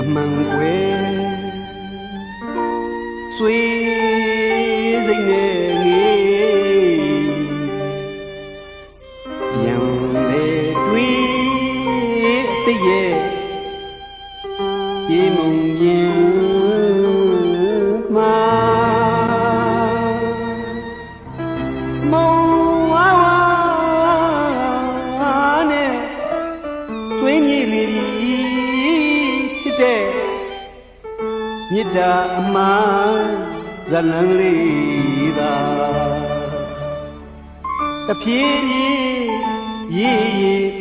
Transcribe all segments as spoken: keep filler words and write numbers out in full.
မှန်ွယ်ဆွေစိတ်နဲ့ငေးပြန်လေတွေးအတိတ်ရဲ့ပြေမုံရင်မှာမုံဝါဝါနဲ့ဆွေးမြေလေးဖြစ်တဲ့မေတ္တာအမှန်ဇလံလေးသာတဖြည်းဖြည်းရေးရေး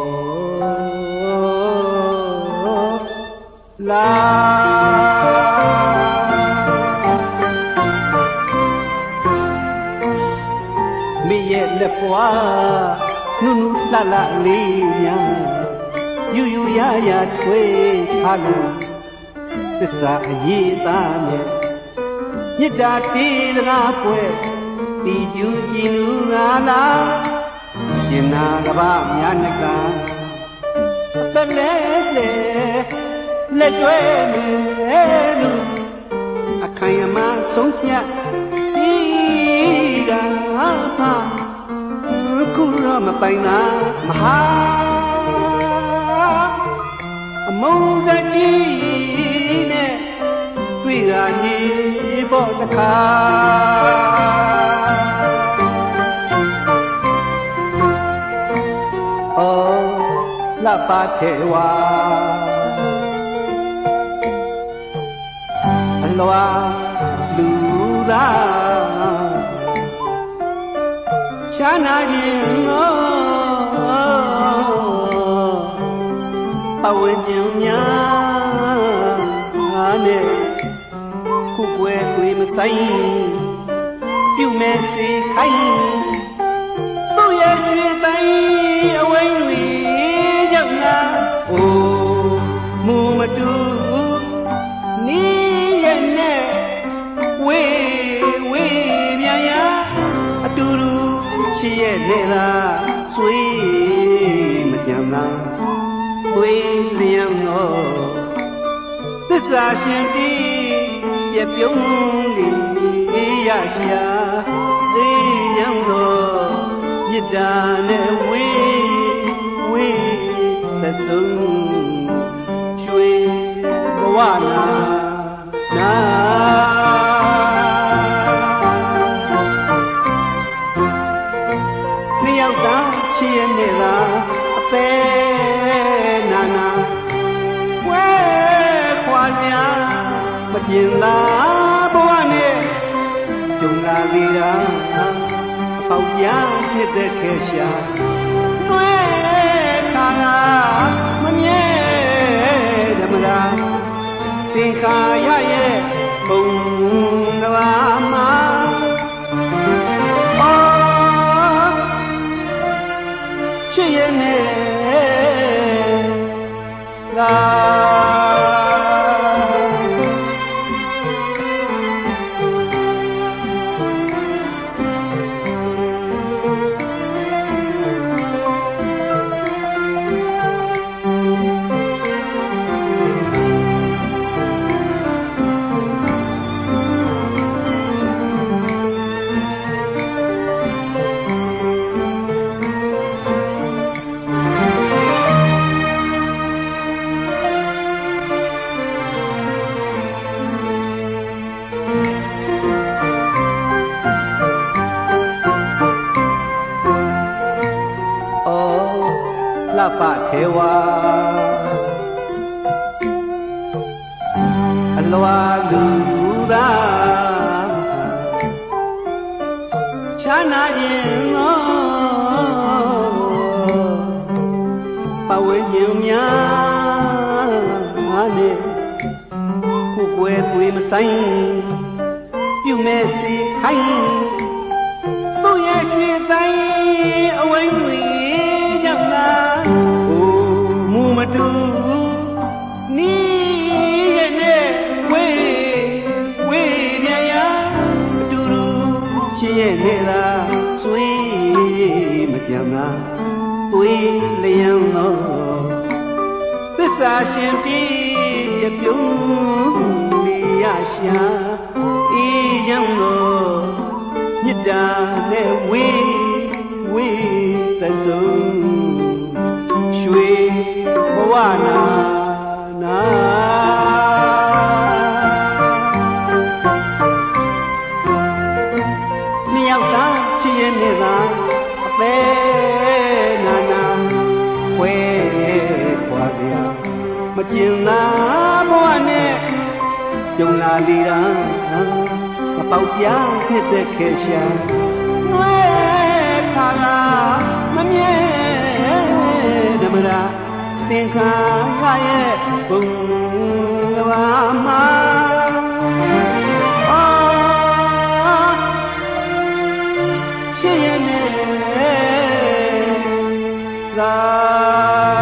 ပေါ်လာမိရဲ့လက်ပွားနုနုလှလှလေးများယူယူရရထွေးထားလို့သစ္စာအရေးသားနဲ့မေတ္တာတေးတကားပွဲတီကျူးကြည်လူငါလားရှင်နာကပများနကအသက်လဲလဲလက်တွဲမယ်လို့အခိုင်အမာဆုံးဖြတ်ဒီကမှခုတော့မပိုင်တာမဟာအမုန်းစကြီးနဲ့တွေ့ရနေပေါ်တခါအော်လပါထေဝါအလွာလူသာရှားနာခြင်းငေါပဝေကျင်များနဲ့ခုကွယ်တွေမဆိုင်ပြုမဲ့စေခိုင်းသူ့ရဲ့ရွှေတိုင်းအဝိုင်းတွေရောက်လာအိုးမူမတူနီးရဲ့နဲ့ဝေးဝေးပြန်ရအတူတူရှိရဲ့နဲ့လားဆွေးမကြမ်းလားသွေးလျံတော့သစ္စာရှင်တီးပြပြုံးလေးရရှာသေးရန်တော့မေတ္တာနဲ့ဝေးဝေးသဆုံးရွှေဘဝနာနာနှစ်ယောက်သားချစ်ရဲ့နဲ့လားအသေးနာနာဝဲခွာစရာမကျင်သာဘဝနဲ့ကြုံလာလေတာအပေါက်ပြဖြစ်တဲ့ခေရှာနှွဲခါမမြဲဓမ္မရာသင်္ခါရရဲ့ဘုံကဘာမှာအော်ချစ်ရဲ့နဲ့လာလပထေဝါအလွာလူသာချာနာခြင်းငေါပဝေခြင်းများနဲ့ခုကွယ်သွေးမဆိုင်ပြုမဲ့စီခိုင်းသူ့ရဲ့ရွှေတိုင်းအဝိုင်းတွေရောက်လာမတူနီးရဲ့နဲ့ဝေးဝေးပြန်ရအတူတူရှိရဲ့နဲ့လားဆွေးမကြမ်းလားသွေးလျံတော့သစ္စာရှင်တီးပြပြုံးလီရရှာအေးရံလို့မြစ်တာနဲ့ဝေးဝေးသစုံရွှေဘဝနာနာနှစ်ယောက်သားချစ်ရဲ့နေသာအသေးနာနာခွဲခွာစရာမကျင်သာဘဝနဲ့ကြုံလာလီတာမပေါက်ပြဖြစ်တဲ့ခေရှာနွဲခါကမမြဲဓမ္မရာသင်္ခါရရဲ့ဘုံကဘာမှာအာချစ်ရဲ့နဲ့သာ